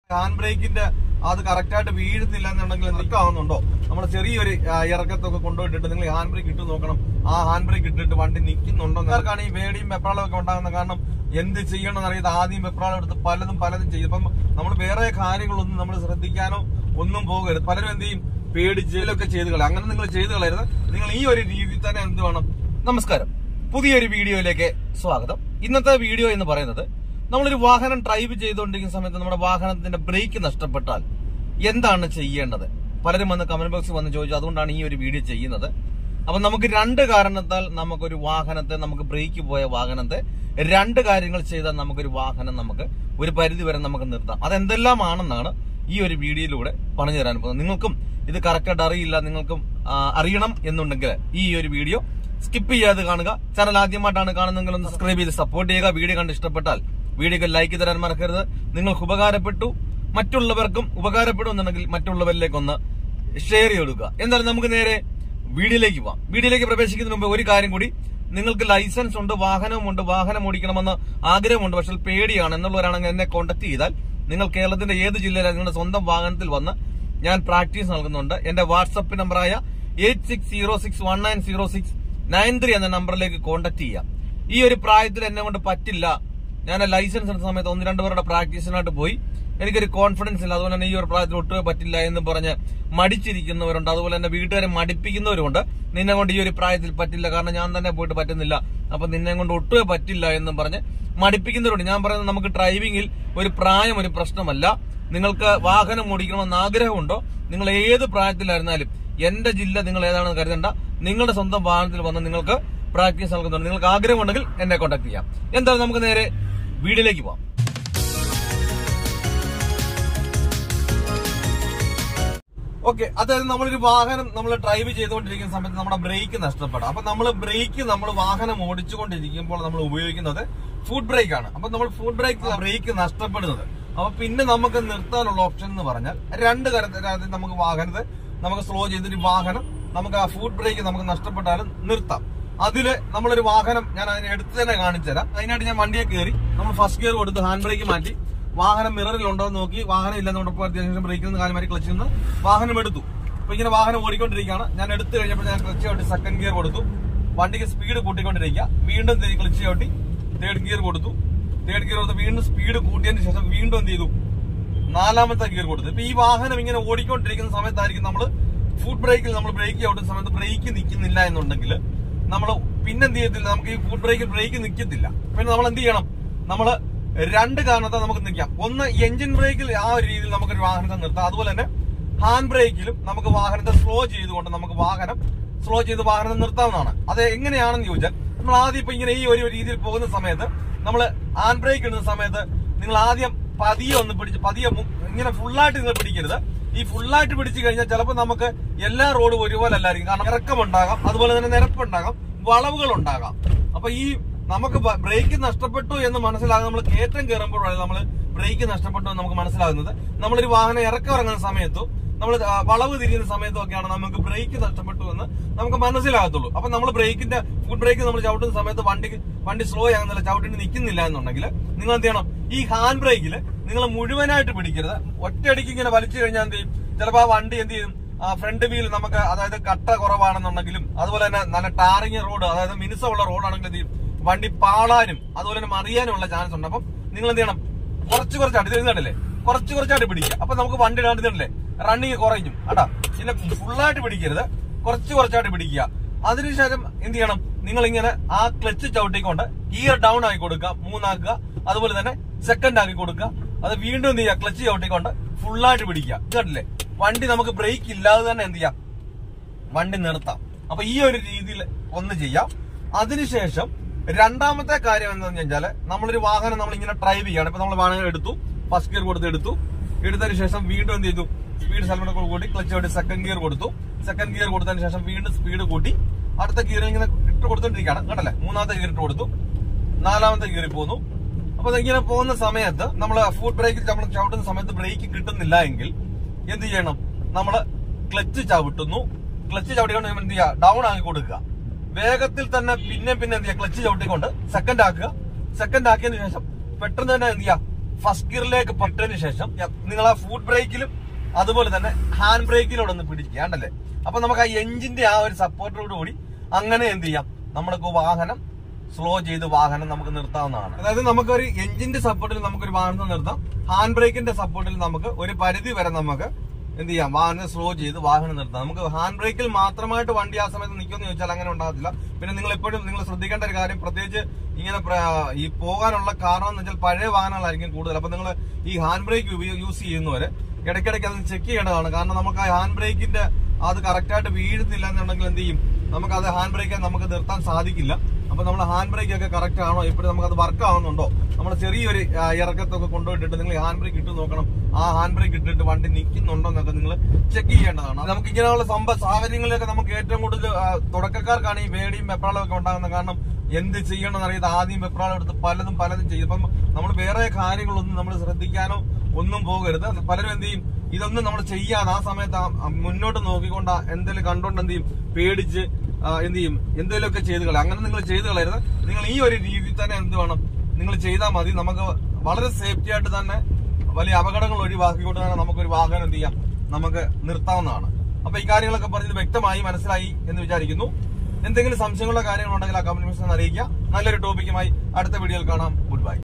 Hand ബ്രേക്കിന്റെ അത് കറക്റ്റായിട്ട് വീഴുന്നില്ല എന്നുണ്ടെങ്കിൽ എന്തൊക്കെ ആവുന്നുണ്ടോ? നമ്മുടെ ചെറിയൊരു ഇറക്കത്തൊക്കെ കൊണ്ടുപോയിട്ടിട്ട് നിങ്ങൾ ഹാൻഡ് ബ്രേക്ക് ഇട്ട് നോക്കണം. ആ ഹാൻഡ് ബ്രേക്ക് ഇട്ടിട്ട് വണ്ടി നിൽക്കുന്നുണ്ടോ? നിങ്ങൾക്കാണ് ഈ പേടിയും വെപ്രാളം ഒക്കെ ഉണ്ടാകുന്നത്. കാരണം എന്ത് ചെയ്യണമെന്ന് അറിയാതെ ആദ്യം വെപ്രാളം എടുത്ത് പലതും ചെയ്യും. അപ്പം നമ്മൾ വേറെ കാര്യങ്ങളൊന്നും നമ്മൾ ശ്രദ്ധിക്കാനോ ഒന്നും പോകരുത്. പലരും എന്ത് ചെയ്യും, പേടിച്ചൊക്കെ ചെയ്ത് കളയും. അങ്ങനെ നിങ്ങൾ ചെയ്ത് കളയരുത്. നിങ്ങൾ ഈ ഒരു രീതിയിൽ തന്നെ എന്ത് വേണം. നമസ്കാരം, പുതിയൊരു വീഡിയോയിലേക്ക് സ്വാഗതം. ഇന്നത്തെ വീഡിയോ എന്ന് പറയുന്നത്, നമ്മളൊരു വാഹനം ഡ്രൈവ് ചെയ്തുകൊണ്ടിരിക്കുന്ന സമയത്ത് നമ്മുടെ വാഹനത്തിന്റെ ബ്രേക്ക് നഷ്ടപ്പെട്ടാൽ എന്താണ് ചെയ്യേണ്ടത്? പലരും വന്ന് കമന്റ് ബോക്സിൽ വന്ന് ചോദിച്ചു. അതുകൊണ്ടാണ് ഈ ഒരു വീഡിയോ ചെയ്യുന്നത്. അപ്പൊ നമുക്ക് രണ്ട് കാരണത്താൽ നമുക്കൊരു വാഹനത്തെ, നമുക്ക് ബ്രേക്ക് പോയ വാഹനത്തെ രണ്ട് കാര്യങ്ങൾ ചെയ്താൽ നമുക്കൊരു വാഹനം നമുക്ക് ഒരു പരിധി വരെ നമുക്ക് നിർത്താം. അതെന്തെല്ലാമാണെന്നാണ് ഈ ഒരു വീഡിയോയിലൂടെ പറഞ്ഞു തരാൻ പോകുന്നത്. നിങ്ങൾക്കും ഇത് കറക്റ്റായിട്ട് അറിയില്ല, നിങ്ങൾക്കും അറിയണം എന്നുണ്ടെങ്കിൽ ഈ ഒരു വീഡിയോ സ്കിപ്പ് ചെയ്യാതെ കാണുക. ചാനൽ ആദ്യമായിട്ടാണ് കാണുന്നതെങ്കിൽ ഒന്ന് സബ്സ്ക്രൈബ് ചെയ്ത് സപ്പോർട്ട് ചെയ്യുക. വീഡിയോ കണ്ട് ഇഷ്ടപ്പെട്ടാൽ വീഡിയോക്ക് ലൈക്ക് തരാൻ മറക്കരുത്. നിങ്ങൾക്ക് ഉപകാരപ്പെട്ടു, മറ്റുള്ളവർക്കും ഉപകാരപ്പെടുമെന്നുണ്ടെങ്കിൽ മറ്റുള്ളവരിലേക്കൊന്ന് ഷെയർ ചെയ്തെടുക്കുക. എന്തായാലും നമുക്ക് നേരെ വീഡിയോയിലേക്ക് പോവാം. വീഡിയോയിലേക്ക് പ്രവേശിക്കുന്നതിന് മുമ്പ് ഒരു കാര്യം കൂടി, നിങ്ങൾക്ക് ലൈസൻസ് ഉണ്ട്, വാഹനവുമുണ്ട്, വാഹനം ഓടിക്കണമെന്ന് ആഗ്രഹമുണ്ട്, പക്ഷെ പേടിയാണ് എന്നുള്ളവരാണെങ്കിൽ എന്നെ കോൺടാക്ട് ചെയ്താൽ നിങ്ങൾ കേരളത്തിന്റെ ഏത് ജില്ലയിലാണ് നിങ്ങളുടെ സ്വന്തം വാഹനത്തിൽ വന്ന് ഞാൻ പ്രാക്ടീസ് നൽകുന്നുണ്ട്. എന്റെ വാട്സപ്പ് നമ്പറായ 8606190693 എന്ന നമ്പറിലേക്ക് കോൺടാക്ട് ചെയ്യാം. ഈ ഒരു പ്രായത്തിൽ എന്നെ കൊണ്ട് പറ്റില്ല, ഞാൻ ലൈസൻസ് എടുത്ത സമയത്ത് 1-2 പേരുടെ പ്രാക്ടീസിനായിട്ട് പോയി, എനിക്കൊരു കോൺഫിഡൻസ് ഇല്ല, അതുപോലെ തന്നെ ഈ ഒരു പ്രായത്തിൽ ഒട്ടുമേ പറ്റില്ല എന്ന് പറഞ്ഞ് മടിച്ചിരിക്കുന്നവരുണ്ട്. അതുപോലെ തന്നെ വീട്ടുകാരെ മടിപ്പിക്കുന്നവരുണ്ട്. നിന്നെ കൊണ്ട് ഈ ഒരു പ്രായത്തിൽ പറ്റില്ല, കാരണം ഞാൻ തന്നെ പോയിട്ട് പറ്റുന്നില്ല, അപ്പൊ നിന്നെ കൊണ്ട് ഒട്ടുമേ പറ്റില്ല എന്നും പറഞ്ഞ് മടിപ്പിക്കുന്നവരുണ്ട്. ഞാൻ പറയുന്നത്, നമുക്ക് ഡ്രൈവിംഗിൽ ഒരു പ്രായം ഒരു പ്രശ്നമല്ല. നിങ്ങൾക്ക് വാഹനം ഓടിക്കണമെന്ന് ആഗ്രഹമുണ്ടോ, നിങ്ങൾ ഏത് പ്രായത്തിലായിരുന്നാലും എന്റെ ജില്ല നിങ്ങൾ ഏതാണെന്ന് കരുതണ്ട, നിങ്ങളുടെ സ്വന്തം വാഹനത്തിൽ വന്ന് നിങ്ങൾക്ക് പ്രാക്ടീസ് നൽകുന്നുണ്ട്. നിങ്ങൾക്ക് ആഗ്രഹമുണ്ടെങ്കിൽ എന്നെ കോൺടാക്ട് ചെയ്യാം. എന്തായാലും നമുക്ക് നേരെ വീഡിയോയിലേക്ക് പോവാം. ഓക്കെ, അതായത് നമ്മളൊരു വാഹനം നമ്മൾ ഡ്രൈവ് ചെയ്തുകൊണ്ടിരിക്കുന്ന സമയത്ത് നമ്മുടെ ബ്രേക്ക് നഷ്ടപ്പെടാം. അപ്പൊ നമ്മൾ വാഹനം ഓടിച്ചുകൊണ്ടിരിക്കുമ്പോൾ നമ്മൾ ഉപയോഗിക്കുന്നത് ഫുഡ് ബ്രേക്ക് ആണ്. അപ്പൊ നമ്മൾ ഫുഡ് ബ്രേക്ക് നഷ്ടപ്പെടുന്നത്. അപ്പൊ പിന്നെ നമുക്ക് നിർത്താനുള്ള ഓപ്ഷൻ എന്ന് പറഞ്ഞാൽ രണ്ട് കാര്യത്തിൽ നമുക്ക് വാഹനത്തെ നമുക്ക് സ്ലോ ചെയ്തിട്ട് വാഹനം നമുക്ക് ആ ഫുഡ് ബ്രേക്ക് നമുക്ക് നഷ്ടപ്പെട്ടാലും നിർത്താം. അതില് നമ്മളൊരു വാഹനം ഞാൻ അതിനെ എടുത്ത് തന്നെ കാണിച്ചു തരാം. അതിനായിട്ട് ഞാൻ വണ്ടിയെ കയറി നമ്മൾ ഫസ്റ്റ് ഗിയർ കൊടുത്ത് ഹാൻഡ് ബ്രേക്ക് മാറ്റി വാഹനം മിററിൽ ഉണ്ടോ എന്ന് നോക്കി, വാഹനം ഇല്ലെന്ന് ഉറപ്പുവരുത്തിയതിനു ബ്രേക്കിൽ നിന്ന് കാലുമാരി ക്ലച്ചിൽ നിന്ന് വാഹനം എടുത്തു. അപ്പൊ ഇങ്ങനെ വാഹനം ഓടിക്കൊണ്ടിരിക്കുകയാണ്. ഞാൻ എടുത്തു കഴിഞ്ഞപ്പോൾ ഞാൻ ക്ലച്ച് ചവിട്ടി സെക്കൻഡ് ഗിയർ കൊടുത്തു. വണ്ടിക്ക് സ്പീഡ് കൂട്ടിക്കൊണ്ടിരിക്കുക. വീണ്ടും ക്ലച്ച് ചവിട്ടി തേർഡ് ഗിയർ കൊടുത്തു. വീണ്ടും സ്പീഡ് കൂട്ടിയതിന് ശേഷം വീണ്ടും എന്ത് ചെയ്തു, 4ാമത്തെ ഗിയർ കൊടുത്തു. ഇപ്പൊ ഈ വാഹനം ഇങ്ങനെ ഓടിക്കൊണ്ടിരിക്കുന്ന സമയത്തായിരിക്കും നമ്മൾ ഫുഡ് ബ്രേക്കിൽ നമ്മൾ ബ്രേക്ക് ചവിട്ടുന്ന സമയത്ത് ബ്രേക്ക് നിൽക്കുന്നില്ല എന്നുണ്ടെങ്കിൽ നമ്മൾ പിന്നെന്ത് ചെയ്യത്തില്ല, നമുക്ക് ഈ ഫുഡ് ബ്രേക്ക് നിൽക്കത്തില്ല. പിന്നെ നമ്മൾ എന്ത് ചെയ്യണം, നമ്മള് രണ്ട് കാരണത്താൽ നമുക്ക് നിൽക്കാം. ഒന്ന്, എഞ്ചിൻ ബ്രേക്കിൽ ആ ഒരു രീതിയിൽ നമുക്കൊരു വാഹനത്തെ നിർത്താം. അതുപോലെ തന്നെ ഹാൻഡ് ബ്രേക്കിലും നമുക്ക് വാഹനത്തെ സ്ലോ ചെയ്തുകൊണ്ട് നമുക്ക് വാഹനം നിർത്താവുന്നതാണ്. അത് എങ്ങനെയാണെന്ന് ചോദിച്ചാൽ, നമ്മൾ ആദ്യം ഇപ്പൊ ഇങ്ങനെ ഈ ഒരു രീതിയിൽ പോകുന്ന സമയത്ത് നമ്മൾ ഹാൻഡ് ബ്രേക്ക് ഇടുന്ന സമയത്ത് നിങ്ങൾ ആദ്യം പതിയെ ഒന്ന് പിടിച്ച് ഇങ്ങനെ ഫുള്ളായിട്ട് നിങ്ങൾ പിടിക്കരുത്. ഈ ഫുള്ളായിട്ട് പിടിച്ചു കഴിഞ്ഞാൽ ചിലപ്പോൾ നമുക്ക് എല്ലാ റോഡും ഒരുപോലെ അല്ലായിരിക്കും. കാരണം ഇറക്കമുണ്ടാകാം, അതുപോലെ തന്നെ നിരപ്പുണ്ടാകാം, വളവുകൾ ഉണ്ടാകാം. അപ്പൊ ഈ നമുക്ക് ബ്രേക്ക് നഷ്ടപ്പെട്ടു എന്ന് മനസ്സിലാകും. നമ്മൾ കയറ്റം കയറുമ്പോഴാണ് നമ്മൾ ബ്രേക്ക് നഷ്ടപ്പെട്ടു എന്ന് നമുക്ക് മനസ്സിലാകുന്നത്. നമ്മളൊരു വാഹനം ഇറങ്ങുന്ന സമയത്തോ നമ്മൾ വളവ് തിരിയുന്ന സമയത്തും ഒക്കെയാണ് നമുക്ക് ബ്രേക്ക് നഷ്ടപ്പെട്ടു എന്ന് നമുക്ക് മനസ്സിലാകത്തുള്ളൂ. അപ്പൊ നമ്മൾ ഫുഡ് ബ്രേക്ക് നമ്മൾ ചവിട്ടുന്ന സമയത്ത് വണ്ടി സ്ലോ ആകുന്നില്ല, ചവിട്ടിന് നിൽക്കുന്നില്ല എന്നുണ്ടെങ്കിൽ നിങ്ങൾ എന്ത് ചെയ്യണം, ഈ ഹാൻഡ് ബ്രേക്കിൽ നിങ്ങൾ മുഴുവനായിട്ട് പിടിക്കരുത്. ഒറ്റയടിക്ക് ഇങ്ങനെ വലിച്ചു കഴിഞ്ഞാൽ എന്ത് ചെയ്യും, ചിലപ്പോൾ ആ വണ്ടി എന്ത് ചെയ്യും, ഫ്രണ്ട് വീൽ നമുക്ക്, അതായത് കട്ട കുറവാണെന്നുണ്ടെങ്കിലും അതുപോലെ തന്നെ നല്ല ടാറിങ് റോഡ്, അതായത് മിനുസമുള്ള റോഡാണെങ്കിൽ എന്ത് ചെയ്യും, വണ്ടി പാളാനും അതുപോലെ തന്നെ മറിയാനുള്ള ചാൻസ് ഉണ്ട്. അപ്പം നിങ്ങൾ എന്ത് ചെയ്യണം, കുറച്ചായിട്ട് തിരിഞ്ഞിട്ടല്ലേ കുറച്ചായിട്ട് പിടിക്കുക. അപ്പൊ നമുക്ക് വണ്ടി ഇടാണ്ടില്ലേ റണ്ണിങ് കുറയും കേട്ടാ. പിന്നെ ഫുള്ളായിട്ട് പിടിക്കരുത്, കുറച്ചായിട്ട് പിടിക്കുക. അതിനുശേഷം എന്ത് ചെയ്യണം, നിങ്ങൾ ഇങ്ങനെ ആ ക്ലച്ച് ചവിട്ടിക്കൊണ്ട് ഗിയർ ഡൗൺ ആക്കി കൊടുക്കുക, 3 ആക്കുക. അതുപോലെ തന്നെ സെക്കൻഡ് ആക്കി കൊടുക്കുക. അത് വീണ്ടും എന്ത് ചെയ്യുക, ക്ലച്ച് ചവിട്ടിക്കൊണ്ട് ഫുള്ളായിട്ട് പിടിക്കുക. കേട്ടില്ലേ, വണ്ടി നമുക്ക് ബ്രേക്ക് ഇല്ലാതെ തന്നെ എന്ത് ചെയ്യാം, വണ്ടി നിർത്താം. അപ്പൊ ഈ ഒരു രീതിയിൽ ഒന്ന് ചെയ്യാം. അതിനുശേഷം രണ്ടാമത്തെ കാര്യം എന്താണെന്ന് വെച്ചാല്, നമ്മളൊരു വാഹനം നമ്മളിങ്ങനെ ഡ്രൈവ് ചെയ്യാണ്. ഇപ്പൊ നമ്മൾ വാഹനം എടുത്തു, ഫസ്റ്റ് ഗിയർ എടുത്തതിന് ശേഷം വീണ്ടും എന്ത് ചെയ്തു, സ്പീഡ് സൽമനൊക്കെ കൂട്ടി ക്ലച്ച് ചവിട്ടി സെക്കൻഡ് ഗിയർ കൊടുത്തതിന് ശേഷം വീണ്ടും സ്പീഡ് കൂട്ടി അടുത്ത ഗിയർ ഇങ്ങനെ ഇട്ട് കൊടുത്തോണ്ടിരിക്കുകയാണ്. കേട്ടല്ലേ, 3ാമത്തെ ഗിയർ ഇട്ട് കൊടുത്തു, 4ാമത്തെ ഗിയറിൽ പോന്നു. അപ്പൊ ഇങ്ങനെ പോകുന്ന സമയത്ത് നമ്മൾ ഫുഡ് ബ്രേക്കിൽ നമ്മൾ ചവിട്ടുന്ന സമയത്ത് ബ്രേക്ക് കിട്ടുന്നില്ല എങ്കിൽ എന്ത് ചെയ്യണം, നമ്മള് ക്ലച്ച് ചവിട്ടിക്കൊണ്ട് എന്ത് ചെയ്യുക, ഡൗൺ ആക്കി കൊടുക്കുക. വേഗത്തിൽ തന്നെ പിന്നെ എന്ത് ചെയ്യുക, ക്ലച്ച് ചവിട്ടിക്കൊണ്ട് സെക്കൻഡ് ആക്കിയതിനു ശേഷം പെട്ടെന്ന് തന്നെ എന്ത് ചെയ്യുക, ഫസ്റ്റ് ഗിയറിലേക്ക് പെട്ടതിന് ശേഷം നിങ്ങൾ ആ ഫുഡ് ബ്രേക്കിലും അതുപോലെ തന്നെ ഹാൻഡ് ബ്രേക്കിലൂടെ ഒന്ന് പിടിക്കുകയാണ്ടല്ലേ. അപ്പൊ നമുക്ക് ആ എഞ്ചിന്റെ ആ ഒരു സപ്പോർട്ടോട് കൂടി അങ്ങനെ എന്ത് ചെയ്യാം, നമ്മൾക്ക് വാഹനം സ്ലോ ചെയ്ത് വാഹനം നമുക്ക് നിർത്താവുന്നതാണ്. അതായത് നമുക്കൊരു എഞ്ചിന്റെ സപ്പോർട്ടിൽ നമുക്കൊരു വാഹനം നിർത്താം, ഹാൻഡ് ബ്രേക്കിന്റെ സപ്പോർട്ടിൽ നമുക്ക് ഒരു പരിധി വരെ നമുക്ക് എന്ത് ചെയ്യാം, വാഹനം സ്ലോ ചെയ്ത് വാഹനം നിർത്താം. നമുക്ക് ഹാൻഡ് ബ്രേക്കിൽ മാത്രമായിട്ട് വണ്ടി ആ സമയത്ത് നിൽക്കുമെന്ന് ചോദിച്ചാൽ അങ്ങനെ ഉണ്ടാകത്തില്ല. പിന്നെ നിങ്ങൾ എപ്പോഴും നിങ്ങൾ ശ്രദ്ധിക്കേണ്ട ഒരു കാര്യം, പ്രത്യേകിച്ച് ഇങ്ങനെ ഈ പോകാനുള്ള കാരണം എന്ന് വെച്ചാൽ പഴയ വാഹനങ്ങളായിരിക്കും കൂടുതൽ. അപ്പൊ നിങ്ങൾ ഈ ഹാൻഡ് ബ്രേക്ക് യൂസ് ചെയ്യുന്നവരെ ഇടയ്ക്കിടയ്ക്ക് അത് ചെക്ക് ചെയ്യേണ്ടതാണ്. കാരണം നമുക്ക് ആ ഹാൻഡ് ബ്രേക്കിന്റെ അത് കറക്റ്റായിട്ട് വീഴുന്നില്ല എന്നുണ്ടെങ്കിൽ എന്ത് ചെയ്യും, നമുക്ക് അത് ഹാൻഡ് ബ്രേക്ക് നമുക്ക് നിർത്താൻ സാധിക്കില്ല. അപ്പൊ നമ്മൾ ഹാൻഡ് ബ്രേക്ക് ഒക്കെ കറക്റ്റ് ആണോ, ഇപ്പോഴും നമുക്ക് അത് വർക്ക് ആവുന്നുണ്ടോ, നമ്മൾ ചെറിയൊരു ഇറക്കത്തൊക്കെ കൊണ്ടുപോയിട്ടിട്ട് നിങ്ങൾ ഹാൻഡ് ബ്രേക്ക് ഇട്ട് നോക്കണം. ആ ഹാൻഡ് ബ്രേക്ക് ഇട്ടിട്ട് വണ്ടി നിൽക്കുന്നുണ്ടോ എന്നൊക്കെ നിങ്ങൾ ചെക്ക് ചെയ്യേണ്ടതാണ്. നമുക്ക് ഇങ്ങനെയുള്ള സാഹചര്യങ്ങളിലൊക്കെ നമുക്ക് ഏറ്റവും കൂടുതൽ തുടക്കക്കാർക്കാണ് ഈ പേടിയും വെപ്രാളവും ഒക്കെ ഉണ്ടാകുന്നത്. കാരണം എന്ത് ചെയ്യണമെന്ന് അറിയാതെ ആദ്യം വെപ്രാളം എടുത്ത് പലതും ചെയ്യും. അപ്പം നമ്മൾ വേറെ കാര്യങ്ങളൊന്നും നമ്മൾ ശ്രദ്ധിക്കാനോ ഒന്നും പോകരുത്. പലരും എന്ത് ചെയ്യും, ഇതൊന്നും നമ്മൾ ചെയ്യാതെ ആ സമയത്ത് മുന്നോട്ട് നോക്കിക്കൊണ്ട് എന്തെങ്കിലും കണ്ടോണ്ട് എന്ത് ചെയ്യും, പേടിച്ച് എന്ത് ചെയ്യും, എന്തെങ്കിലുമൊക്കെ ചെയ്ത് കളയും. അങ്ങനെ നിങ്ങൾ ചെയ്ത് കളയരുത്. നിങ്ങൾ ഈ ഒരു രീതിയിൽ തന്നെ എന്ത് വേണം, നിങ്ങൾ ചെയ്താൽ മതി. നമുക്ക് വളരെ സേഫ്റ്റി ആയിട്ട് തന്നെ വലിയ അപകടങ്ങൾ ഒഴിവാക്കിക്കൊണ്ട് തന്നെ നമുക്കൊരു വാഹനം എന്ത് ചെയ്യാം, നമുക്ക് നിർത്താവുന്നതാണ്. അപ്പൊ ഈ കാര്യങ്ങളൊക്കെ പറഞ്ഞത് വ്യക്തമായി മനസ്സിലായി എന്ന് വിചാരിക്കുന്നു. എന്തെങ്കിലും സംശയങ്ങളുള്ള കാര്യങ്ങളുണ്ടെങ്കിൽ ആ കമന്റ് ബോക്സിൽ അറിയിക്കുക. നല്ലൊരു ടോപ്പിക്കുമായി അടുത്ത വീഡിയോയിൽ കാണാം. Good by.